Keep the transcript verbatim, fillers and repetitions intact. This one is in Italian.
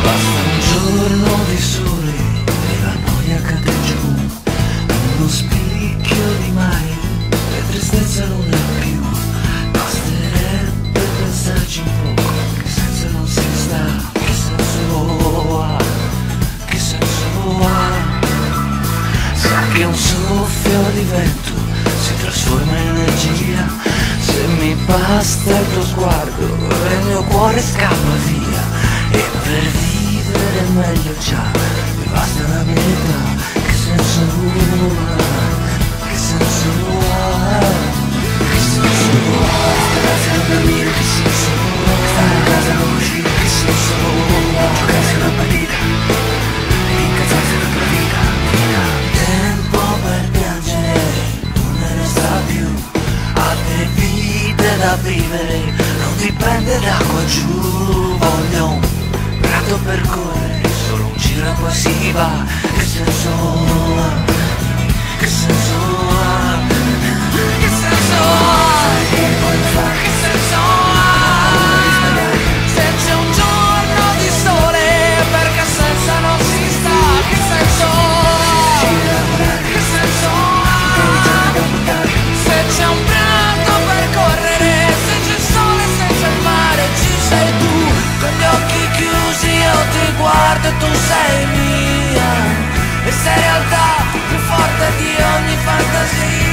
Basta un giorno di sole e la noia cade giù, uno spicchio di mare, la tristezza non è più. Basterebbe pensarci un po', che senso non si sta, che senso ha, che senso ha. Sa che un soffio di vento si trasforma in energia, se mi basta il tuo sguardo il mio cuore scappa via. E per vivere meglio già mi basta una metà. Che senso ha, che senso ha, che senso ha. Stare a dormire, che senso ha. Stare a casa a non uscire, che senso ha. Giocarsi una partita ed incazzarsi la tua vita, vita. Tempo per piangere non ne resta più, altre vite da vivere, non dipende da qua giù. Voglio un prato per correre, solo un giro e poi si va. Che senso ha, che senso ha, che senso ha, che senso ha. Se c'è un giorno di sole, perché senza non si sta. Che senso ha, che senso ha. Se c'è un prato per correre, se c'è il sole, se c'è il mare, ci sei tu. Con gli occhi chiusi io ti guardo e tu sei mia, e sei realtà più forte di ogni fantasia.